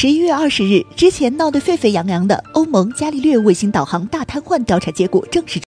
11月20日，之前闹得沸沸扬扬的欧盟伽利略卫星导航大瘫痪调查结果正式